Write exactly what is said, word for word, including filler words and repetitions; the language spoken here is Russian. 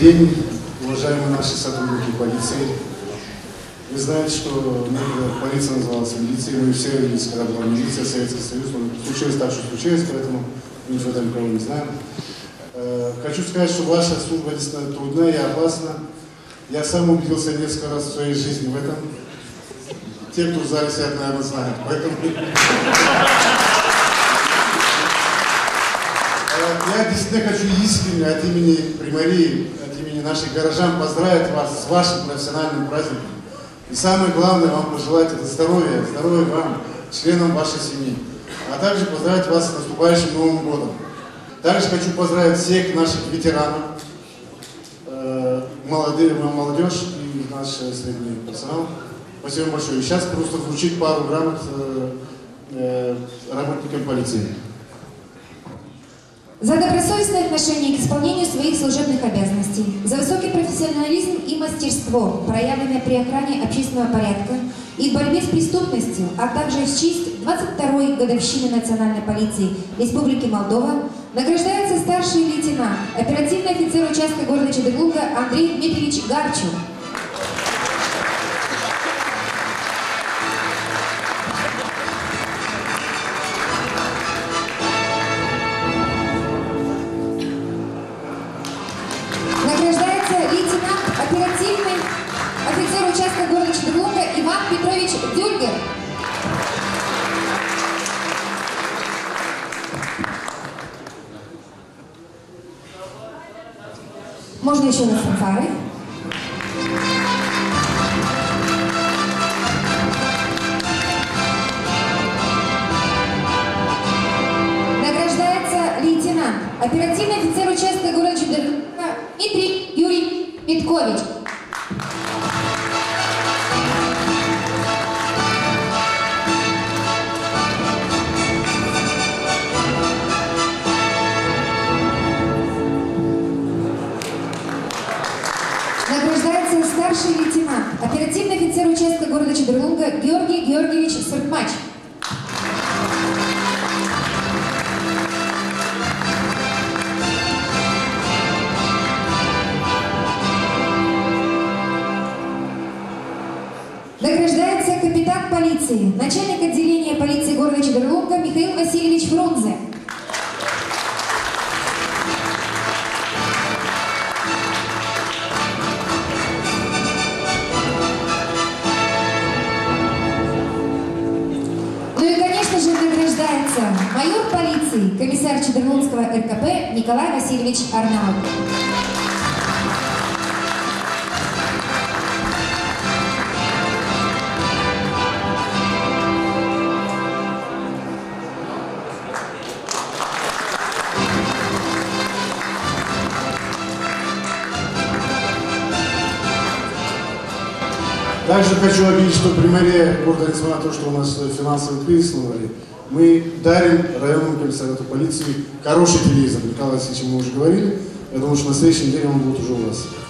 день, уважаемые наши сотрудники полиции. Вы знаете, что полиция называлась милицией, мы все родились, когда была милиция, Советский Союз. Случилось так, что случилось, поэтому мы ничего там никого не знаем. Хочу сказать, что ваша служба действительно трудная и опасна. Я сам убедился несколько раз в своей жизни в этом. Те, кто в зале сидят, наверное, знают. Поэтому я действительно хочу искренне от имени Примарии, от имени наших горожан поздравить вас с вашим профессиональным праздником. И самое главное, вам пожелать это здоровья, здоровья вам, членам вашей семьи. А также поздравить вас с наступающим Новым годом. Также хочу поздравить всех наших ветеранов, э, молодые, молодежь и наш средний персонал. Спасибо большое. И сейчас просто вручить пару грамот э, э, работникам полиции. За добросовестное отношение к исполнению своих служебных обязанностей, за высокий профессионализм и мастерство, проявленное при охране общественного порядка и в борьбе с преступностью, а также в честь двадцать второй годовщины Национальной полиции Республики Молдова, награждается старший лейтенант, оперативный офицер участка города Чедырлунга Андрей Дмитриевич Гарчу. Награждается лейтенант, оперативный офицер участка города Чедырлунга Иван Петрович Дюльгер. Можно еще на фанфары. Награждается лейтенант, оперативный офицер участка города Чедырлунга Дмитрий Юрий Петкович. Награждается старший лейтенант, оперативный офицер участка города Чедырлунга Георгий Георгиевич Сыртмач. Награждается капитан полиции, начальник отделения полиции города Чедырлунга Михаил Васильевич Фрунзе. Ну и, конечно же, награждается майор полиции, комиссар Чедырлунского эр ка пэ Николай Васильевич Арнаут. Также хочу объявить, что Примария, города, несмотря на то, что у нас финансовый кризис, мы дарим районному комиссариату полиции хороший телевизор. Николай Васильевич, мы уже говорили. Я думаю, что на следующей неделе он будет уже у вас.